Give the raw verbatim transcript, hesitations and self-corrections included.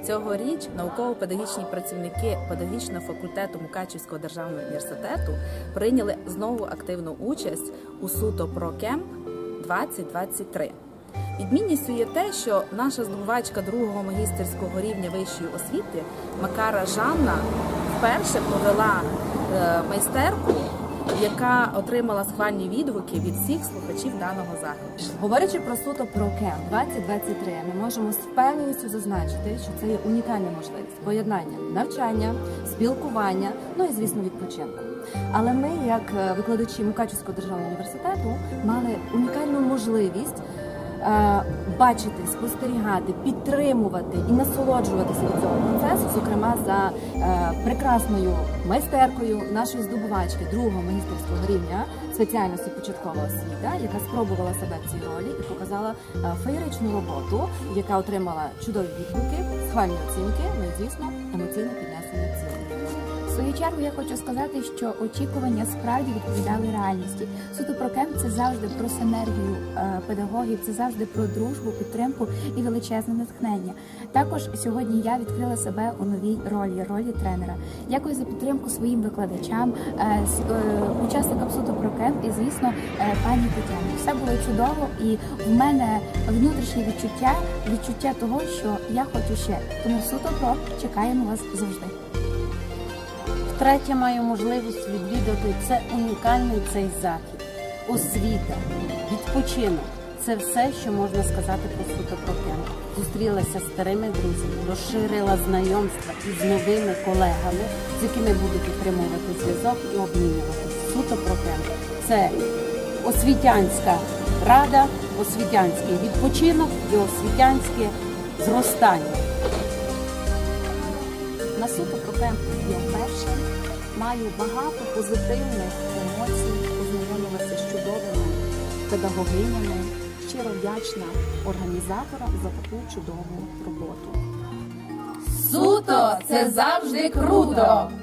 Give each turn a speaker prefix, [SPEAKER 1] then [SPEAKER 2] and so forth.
[SPEAKER 1] Цьогоріч науково-педагогічні працівники педагогічного факультету Мукачівського державного університету прийняли знову активну участь у суто про кемп двадцять двадцять три. Відмінністю є те, що наша здобувачка другого магістерського рівня вищої освіти Макара Жанна вперше провела майстерку, яка отримала схвальні відгуки від всіх слухачів даного заходу.
[SPEAKER 2] Говорячи про суто про кемп двадцять двадцять три, ми можемо з впевненістю зазначити, що це є унікальна можливість поєднання навчання, спілкування, ну і, звісно, відпочинку. Але ми, як викладачі Мукачівського державного університету, мали унікальну можливість бачити, спостерігати, підтримувати і насолоджуватися від цього процесу, зокрема за прекрасною майстеркою нашої здобувачки другого магістерського рівня спеціальності початкова освіта, яка спробувала себе в цій ролі і показала феєричну роботу, яка отримала чудові відгуки, схвальні оцінки, ну і, звісно, емоційне піднесення цілей.
[SPEAKER 3] В свою чергу я хочу сказати, що очікування справді відповідали реальності. Суто про кемп – це завжди про синергію педагогів, це завжди про дружбу, підтримку і величезне натхнення. Також сьогодні я відкрила себе у новій ролі, ролі тренера. Дякую за підтримку своїм викладачам, учасникам суто про кемп і, звісно, пані Тетяні. Все було чудово і в мене внутрішнє відчуття, відчуття того, що я хочу ще. Тому суто про чекаємо вас завжди.
[SPEAKER 4] Втретє маю можливість відвідати це унікальний цей захід. Освіта, відпочинок – це все, що можна сказати про суто про кемп. Зустрілася з старими друзями, розширила знайомства із новими колегами, з якими буду підтримувати зв'язок і обмінюватися. Суто про кемп – це освітянська рада, освітянський відпочинок і освітянське зростання.
[SPEAKER 3] На суто про кемп я вперше маю багато позитивних емоцій, познайомилася з чудовими педагогинями, щиро вдячна організаторам за таку чудову роботу.
[SPEAKER 1] Суто – це завжди круто!